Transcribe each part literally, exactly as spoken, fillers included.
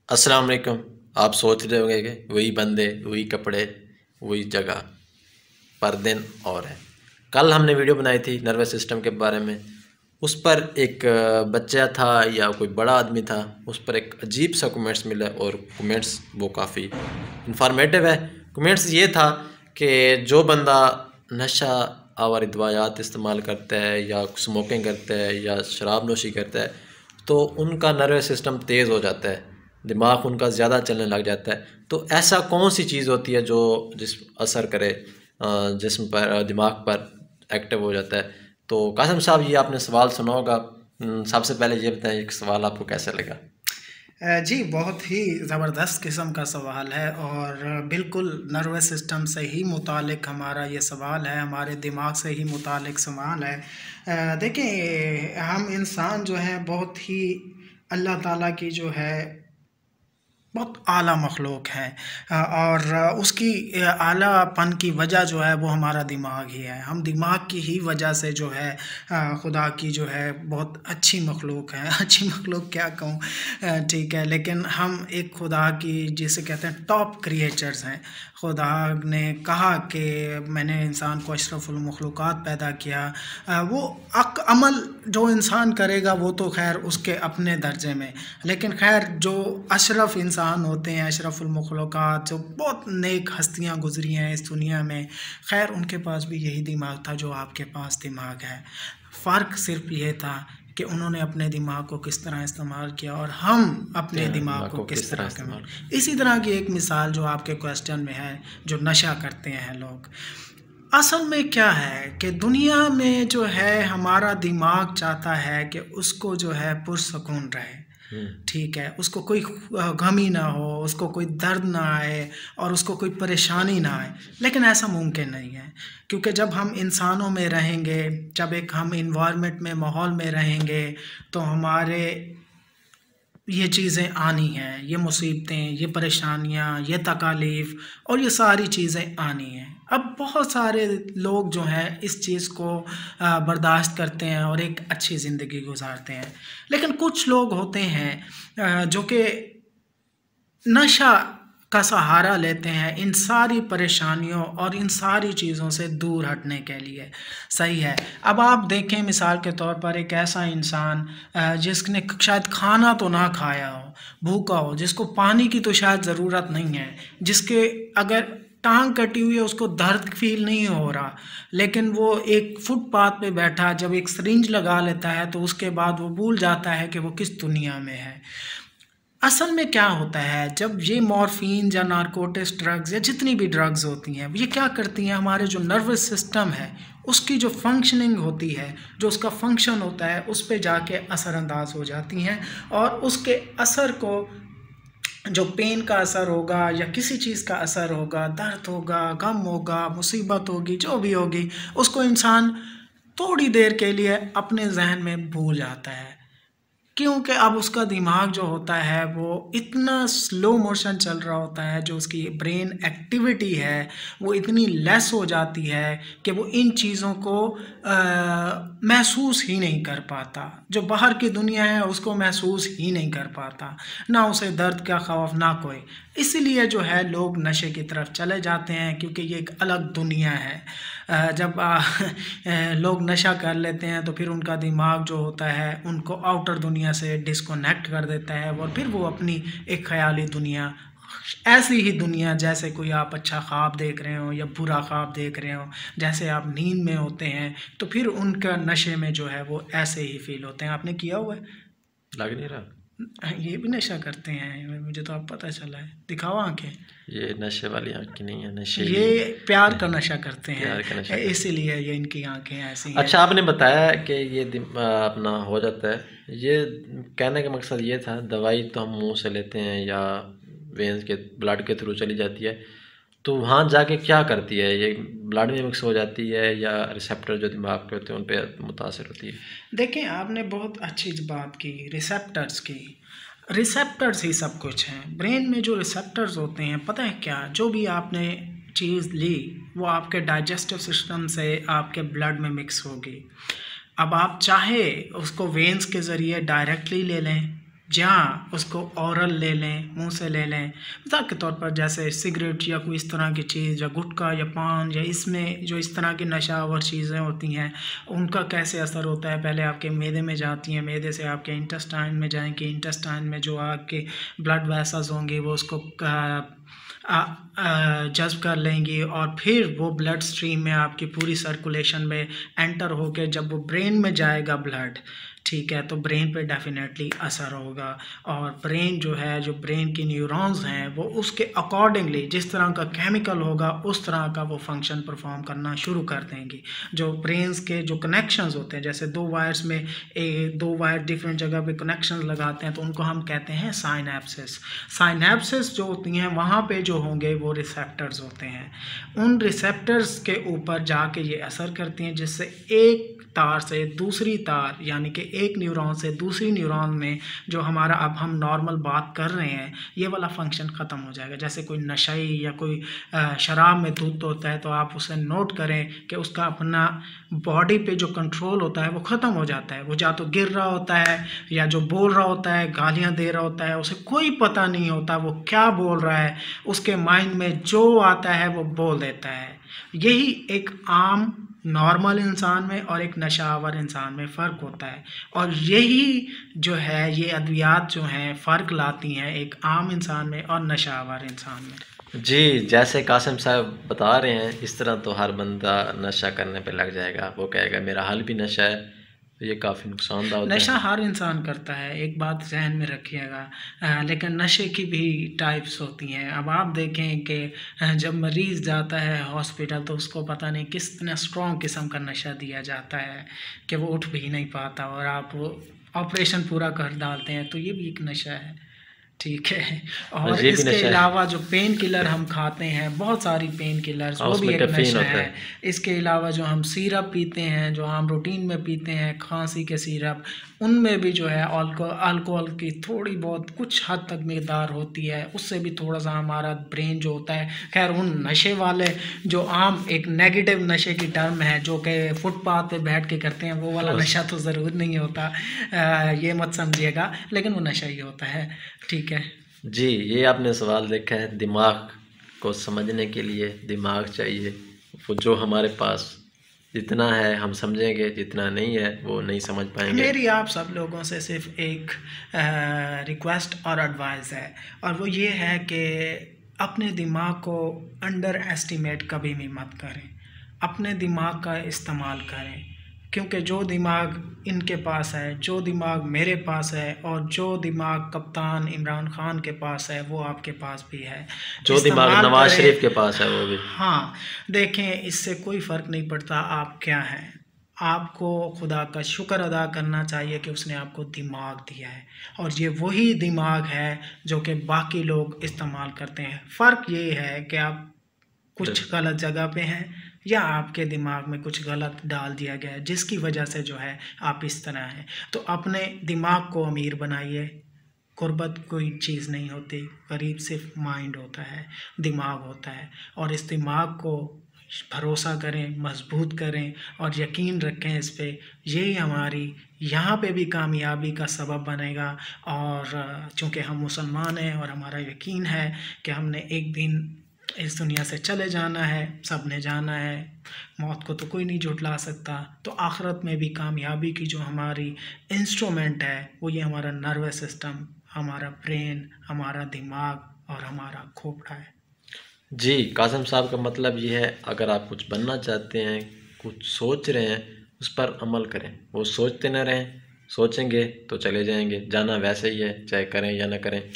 अस्सलाम वालेकुम। आप सोच रहे होंगे कि वही बंदे, वही कपड़े, वही जगह, पर दिन और है। कल हमने वीडियो बनाई थी नर्वस सिस्टम के बारे में। उस पर एक बच्चा था या कोई बड़ा आदमी था, उस पर एक अजीब सा कमेंट्स मिला और कमेंट्स वो काफ़ी इंफॉर्मेटिव है। कमेंट्स ये था कि जो बंदा नशा आवर दवायात इस्तेमाल करता है या स्मोकिंग करता है या शराब नोशी करता है तो उनका नर्वस सिस्टम तेज़ हो जाता है, दिमाग उनका ज़्यादा चलने लग जाता है। तो ऐसा कौन सी चीज़ होती है जो जिस असर करे जिस्म पर, दिमाग पर एक्टिव हो जाता है। तो कासिम साहब, ये आपने सवाल सुना होगा। सबसे पहले ये बताएं कि सवाल आपको कैसे लगा? जी, बहुत ही ज़बरदस्त किस्म का सवाल है और बिल्कुल नर्वस सिस्टम से ही मुतालिक हमारा ये सवाल है, हमारे दिमाग से ही मुतालिक सवाल है। देखिए, हम इंसान जो हैं बहुत ही अल्लाह ताला की जो है बहुत आला मखलूक है और उसकी आलापन की वजह जो है वो हमारा दिमाग ही है। हम दिमाग की ही वजह से जो है खुदा की जो है बहुत अच्छी मखलूक है। अच्छी मखलूक क्या कहूँ, ठीक है, लेकिन हम एक खुदा की जिसे कहते हैं टॉप क्रिएचर्स हैं। खुदा ने कहा कि मैंने इंसान को अशरफुल मखलूक़ात पैदा किया। वो अक अमल जो इंसान करेगा वो तो खैर उसके अपने दर्जे में, लेकिन खैर जो अशरफ इंसान होते हैं, अशरफुल मखलूक़ात, जो बहुत नेक हस्तियां गुजरी हैं इस दुनिया में, खैर उनके पास भी यही दिमाग था जो आपके पास दिमाग है। फ़र्क सिर्फ ये था कि उन्होंने अपने दिमाग को किस तरह इस्तेमाल किया और हम अपने दिमाग को किस तरह इस्तेमाल। इसी तरह की एक मिसाल जो आपके क्वेश्चन में है, जो नशा करते हैं लोग, असल में क्या है कि दुनिया में जो है हमारा दिमाग चाहता है कि उसको जो है पुरसकून रहे, ठीक है, उसको कोई गम ही ना हो, उसको कोई दर्द ना आए और उसको कोई परेशानी ना आए। लेकिन ऐसा मुमकिन नहीं है, क्योंकि जब हम इंसानों में रहेंगे, जब एक हम इन्वायरमेंट में, माहौल में रहेंगे, तो हमारे ये चीज़ें आनी हैं, ये मुसीबतें, ये परेशानियाँ, ये तकालीफ़ और ये सारी चीज़ें आनी हैं। अब बहुत सारे लोग जो हैं इस चीज़ को बर्दाश्त करते हैं और एक अच्छी ज़िंदगी गुजारते हैं, लेकिन कुछ लोग होते हैं जो कि नशा का सहारा लेते हैं इन सारी परेशानियों और इन सारी चीज़ों से दूर हटने के लिए। सही है। अब आप देखें, मिसाल के तौर पर एक ऐसा इंसान जिसने शायद खाना तो ना खाया हो, भूखा हो, जिसको पानी की तो शायद ज़रूरत नहीं है, जिसके अगर टांग कटी हुई है उसको दर्द फील नहीं हो रहा, लेकिन वो एक फुटपाथ पे बैठा जब एक सिरिंज लगा लेता है तो उसके बाद वो भूल जाता है कि वो किस दुनिया में है। असल में क्या होता है, जब ये मॉर्फिन या नारकोटिक्स ड्रग्स या जितनी भी ड्रग्स होती हैं, ये क्या करती हैं, हमारे जो नर्वस सिस्टम है उसकी जो फंक्शनिंग होती है, जो उसका फंक्शन होता है, उस पे जाके असरअंदाज हो जाती हैं और उसके असर को, जो पेन का असर होगा या किसी चीज़ का असर होगा, दर्द होगा, गम होगा, मुसीबत होगी, जो भी होगी, उसको इंसान थोड़ी देर के लिए अपने जहन में भूल जाता है, क्योंकि अब उसका दिमाग जो होता है वो इतना स्लो मोशन चल रहा होता है, जो उसकी ब्रेन एक्टिविटी है वो इतनी लेस हो जाती है कि वो इन चीज़ों को महसूस ही नहीं कर पाता। जो बाहर की दुनिया है उसको महसूस ही नहीं कर पाता, ना उसे दर्द का खौफ, ना कोई। इसीलिए जो है लोग नशे की तरफ चले जाते हैं, क्योंकि ये एक अलग दुनिया है। जब आ, लोग नशा कर लेते हैं तो फिर उनका दिमाग जो होता है उनको आउटर दुनिया से डिस्कनेक्ट कर देता है और फिर वो अपनी एक ख़याली दुनिया, ऐसी ही दुनिया जैसे कोई आप अच्छा ख्वाब देख रहे हो या बुरा ख्वाब देख रहे हो, जैसे आप नींद में होते हैं, तो फिर उनका नशे में जो है वो ऐसे ही फील होते हैं। आपने किया हुआ है? लग नहीं रहा ये भी नशा करते हैं, मुझे तो अब पता चला है। दिखाओ आंखें। ये नशे वाली आंखें नहीं है, नशे ये प्यार का नशा करते हैं, इसीलिए ये इनकी आंखें ऐसी हैं। अच्छा, आपने बताया कि ये अपना हो जाता है, ये कहने का मकसद ये था, दवाई तो हम मुंह से लेते हैं या वेंस के ब्लड के थ्रू चली जाती है, तो वहाँ जाके क्या करती है? ये ब्लड में मिक्स हो जाती है या रिसेप्टर जो दिमाग पे होते हैं उन पर मुतासर होती है? देखें, आपने बहुत अच्छी बात की रिसेप्टर्स की। रिसेप्टर्स ही सब कुछ हैं। ब्रेन में जो रिसेप्टर्स होते हैं, पता है क्या, जो भी आपने चीज़ ली वो आपके डाइजेस्टिव सिस्टम से आपके ब्लड में मिक्स होगी। अब आप चाहे उसको वेंस के ज़रिए डायरेक्टली ले लें जहाँ उसको औरल ले लें, मुंह से ले लें, मिसाल के तौर पर जैसे सिगरेट या कोई इस तरह की चीज़ या गुटखा या पान या इसमें जो इस तरह की नशावर चीज़ें होती हैं उनका कैसे असर होता है। पहले आपके मैदे में जाती हैं, मैदे से आपके इंटेस्टाइन में जाएंगी, इंटेस्टाइन में जो आपके ब्लड वेसल्स होंगे वो उसको जज़्ब कर लेंगी और फिर वो ब्लड स्ट्रीम में आपकी पूरी सर्कुलेशन में एंटर होकर जब वो ब्रेन में जाएगा ब्लड, ठीक है, तो ब्रेन पे डेफिनेटली असर होगा। और ब्रेन जो है, जो ब्रेन की न्यूरॉन्स हैं वो उसके अकॉर्डिंगली जिस तरह का केमिकल होगा उस तरह का वो फंक्शन परफॉर्म करना शुरू कर देंगी। जो ब्रेन्स के जो कनेक्शंस होते हैं, जैसे दो वायर्स में ए, दो वायर डिफरेंट जगह पे कनेक्शंस लगाते हैं तो उनको हम कहते हैं साइनेप्सिस। साइनेप्सिस जो होती हैं वहाँ पे जो होंगे वो रिसेप्टर्स होते हैं। उन रिसेप्टर्स के ऊपर जाके ये असर करती हैं जिससे एक तार से दूसरी तार, यानी कि एक न्यूरॉन से दूसरी न्यूरॉन में जो हमारा अब हम नॉर्मल बात कर रहे हैं ये वाला फंक्शन ख़त्म हो जाएगा। जैसे कोई नशई या कोई शराब में धुत होता है तो आप उसे नोट करें कि उसका अपना बॉडी पे जो कंट्रोल होता है वो ख़त्म हो जाता है। वो या तो गिर रहा होता है या जो बोल रहा होता है, गालियाँ दे रहा होता है, उसे कोई पता नहीं होता वो क्या बोल रहा है, उसके माइंड में जो आता है वो बोल देता है। यही एक आम नॉर्मल इंसान में और एक नशावर इंसान में फ़र्क होता है। और यही जो है ये अद्वियात जो हैं फ़र्क लाती हैं एक आम इंसान में और नशावर इंसान में। जी, जैसे कासिम साहब बता रहे हैं इस तरह तो हर बंदा नशा करने पे लग जाएगा। वो कहेगा मेरा हाल भी नशा है, तो ये काफ़ी नुकसानदायक होता है। नशा हर इंसान करता है, एक बात जहन में रखिएगा। लेकिन नशे की भी टाइप्स होती हैं। अब आप देखें कि जब मरीज़ जाता है हॉस्पिटल तो उसको पता नहीं कितना स्ट्रॉन्ग किस्म का नशा दिया जाता है कि वो उठ भी नहीं पाता और आप वो ऑपरेशन पूरा कर डालते हैं, तो ये भी एक नशा है, ठीक है। और इसके अलावा जो पेन किलर हम खाते हैं, बहुत सारी पेन किलर्स, वो भी एक नशा है। इसके अलावा जो हम सिरप पीते हैं, जो हम रूटीन में पीते हैं खांसी के सिरप, उनमें भी जो है अल्कोहल की थोड़ी बहुत कुछ हद तक मिकदार होती है, उससे भी थोड़ा सा हमारा ब्रेन जो होता है। खैर उन नशे वाले जो आम एक नेगेटिव नशे की टर्म है जो कि फुटपाथ पे बैठ के करते हैं, वो वाला नशा तो ज़रूर नहीं होता, आ, ये मत समझिएगा, लेकिन वो नशा ही होता है, ठीक है जी। ये आपने सवाल देखा है, दिमाग को समझने के लिए दिमाग चाहिए। वो जो हमारे पास जितना है हम समझेंगे, जितना नहीं है वो नहीं समझ पाएंगे। मेरी आप सब लोगों से सिर्फ एक रिक्वेस्ट और एडवाइस है, और वो ये है कि अपने दिमाग को अंडर एस्टिमेट कभी भी मत करें। अपने दिमाग का इस्तेमाल करें, क्योंकि जो दिमाग इनके पास है, जो दिमाग मेरे पास है और जो दिमाग कप्तान इमरान खान के पास है वो आपके पास भी है। जो दिमाग नवाज शरीफ के पास है वो भी। हाँ, देखें, इससे कोई फ़र्क नहीं पड़ता आप क्या हैं। आपको खुदा का शुक्र अदा करना चाहिए कि उसने आपको दिमाग दिया है, और ये वही दिमाग है जो कि बाकी लोग इस्तेमाल करते हैं। फ़र्क ये है कि आप कुछ गलत जगह पे हैं या आपके दिमाग में कुछ गलत डाल दिया गया है जिसकी वजह से जो है आप इस तरह हैं। तो अपने दिमाग को अमीर बनाइए। गुर्बत कोई चीज़ नहीं होती, गरीब सिर्फ माइंड होता है, दिमाग होता है। और इस दिमाग को भरोसा करें, मजबूत करें और यकीन रखें इस पे। यही हमारी यहाँ पे भी कामयाबी का सबब बनेगा। और चूँकि हम मुसलमान हैं और हमारा यकीन है कि हमने एक दिन इस दुनिया से चले जाना है, सब ने जाना है, मौत को तो कोई नहीं झुठला सकता। तो आखिरत में भी कामयाबी की जो हमारी इंस्ट्रूमेंट है वो ये हमारा नर्वस सिस्टम, हमारा ब्रेन, हमारा दिमाग और हमारा खोपड़ा है। जी, कासिम साहब का मतलब ये है, अगर आप कुछ बनना चाहते हैं, कुछ सोच रहे हैं, उस पर अमल करें। वो सोचते न रहें, सोचेंगे तो चले जाएंगे, जाना वैसे ही है चाहे करें या ना करें।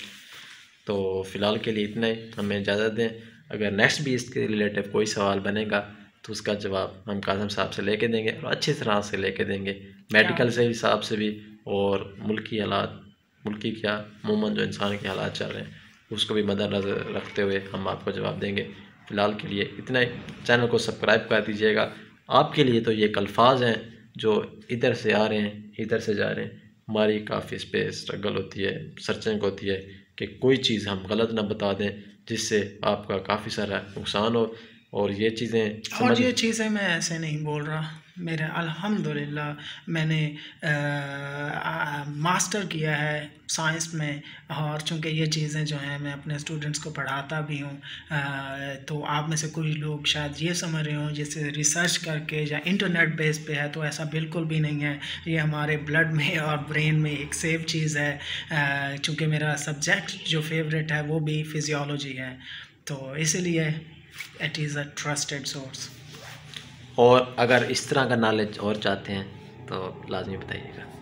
तो फ़िलहाल के लिए इतना ही, हमें इजाज़त दें। अगर नेक्स्ट भी इसके रिलेटिव कोई सवाल बनेगा तो उसका जवाब हम कासिम साहब से लेके देंगे और अच्छी तरह से लेके देंगे, मेडिकल से हिसाब से भी और मुल्की हालात, मुल्की क्या अमूमन जो इंसान के हालात चल रहे हैं उसको भी मद्देनज़र रखते हुए हम आपको जवाब देंगे। फ़िलहाल के लिए इतना ही। चैनल को सब्सक्राइब कर दीजिएगा। आपके लिए तो ये एक अल्फाज हैं जो इधर से आ रहे हैं, इधर से जा रहे हैं। हमारी काफ़ी इस पर स्ट्रगल होती है, सर्चिंग होती है कि कोई चीज़ हम गलत ना बता दें जिससे आपका काफ़ी सारा नुकसान हो। और ये चीज़ें और समझ। ये चीज़ें मैं ऐसे नहीं बोल रहा, मेरे अल्हम्दुलिल्लाह मैंने आ, आ, मास्टर किया है साइंस में, और चूँकि ये चीज़ें जो हैं मैं अपने स्टूडेंट्स को पढ़ाता भी हूँ। तो आप में से कुछ लोग शायद ये समझ रहे हो जैसे रिसर्च करके या इंटरनेट बेस पे है, तो ऐसा बिल्कुल भी नहीं है। ये हमारे ब्लड में और ब्रेन में एक सेफ चीज़ है। चूँकि मेरा सब्जेक्ट जो फेवरेट है वो भी फिजियोलॉजी है, तो इसीलिए it is a trusted source. और अगर इस तरह का नॉलेज और चाहते हैं तो लाजमी बताइएगा।